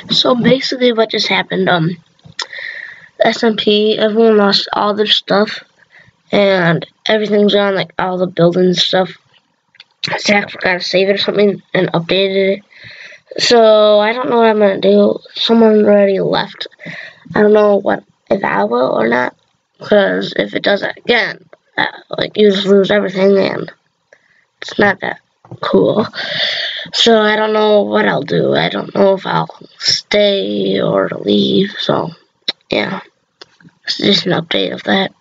So basically what just happened, SMP, everyone lost all their stuff, and everything's gone, like all the buildings stuff. Zach forgot to save it or something and updated it. So I don't know what I'm gonna do. Someone already left. I don't know if I will or not, because if it does that again, like you just lose everything, and it's not that cool. So I don't know what I'll do. I don't know if I'll stay or leave. So yeah, it's just an update of that.